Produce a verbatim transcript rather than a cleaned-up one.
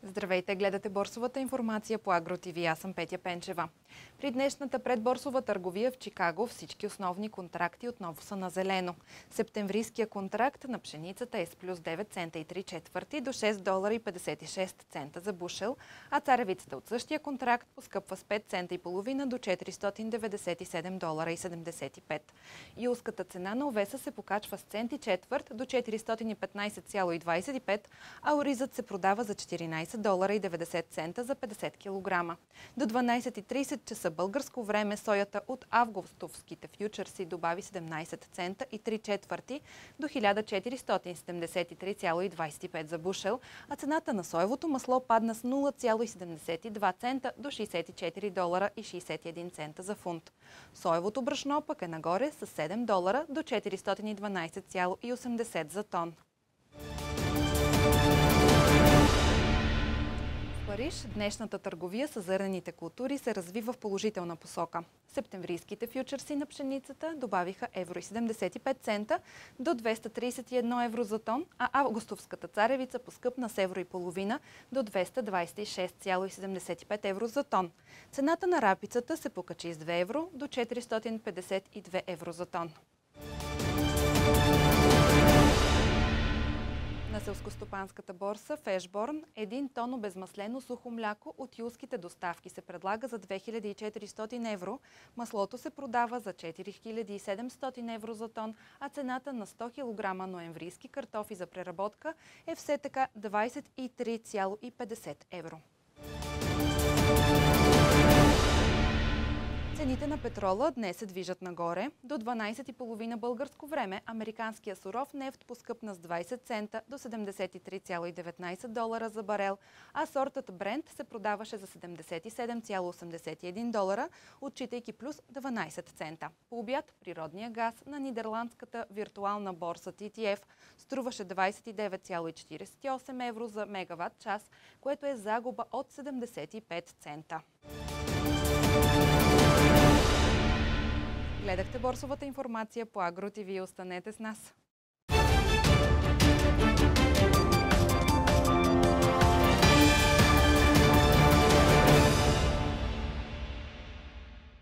Здравейте, гледате борсовата информация по Агро Т В. Аз съм Петя Пенчева. При днешната предборсова търговия в Чикаго всички основни контракти отново са на зелено. Септемврийския контракт на пшеницата е с плюс девет цента и три четвърти до шест долара и петдесет и шест цента за бушел, а царевицата от същия контракт поскъпва с пет цента и половина до четиристотин деветдесет и седем долара и седемдесет и пет. Юлската цена на овеса се покачва с цент и четвърт до четиристотин и петнадесет цяло и двадесет и пет, а оризът се продава за четиринадесет долара и деветдесет цента за петдесет килограма. До дванадесет и тридесет часа българско време соята от августовските фьючерси добави седемнадесет цента и три четвърти до хиляда четиристотин седемдесет и три цяло и двадесет и пет за бушел, а цената на соевото масло падна с нула цяло и седемдесет и два цента до шейсет и четири долара и шейсет и един цента за фунт. Соевото брашно пък е нагоре с седем долара до четиристотин и дванадесет цяло и осемдесет за тон. В Париж днешната търговия с зърнените култури се развива в положителна посока. Септемврийските фьючерси на пшеницата добавиха евро и седемдесет и пет цента до двеста тридесет и едно евро за тон, а августовската царевица поскъпна с евро и половина до двеста двадесет и шест цяло и седемдесет и пет евро за тон. Цената на рапицата се покачи с две евро до четиристотин петдесет и две евро за тон. На селскостопанската борса в Ешборн един тон обезмаслено сухо мляко от юлските доставки се предлага за две хиляди и четиристотин евро, маслото се продава за четири хиляди и седемстотин евро за тон, а цената на сто килограма ноемврийски картофи за преработка е все така двадесет и три цяло и петдесет евро. Цените на петрола днес се движат нагоре. До дванадесет и половина българско време американския суров нефт поскъпна с двадесет цента до седемдесет и три цяло и деветнадесет долара за барел, а сортът Брент се продаваше за седемдесет и седем цяло осемдесет и един долара, отчитайки плюс дванадесет цента. По обяд природния газ на нидерландската виртуална борса Т Т Ф струваше двадесет и девет цяло четиридесет и осем евро за мегаватт час, което е загуба от седемдесет и пет цента. Гледахте борсовата информация по Агро Т В. Останете с нас!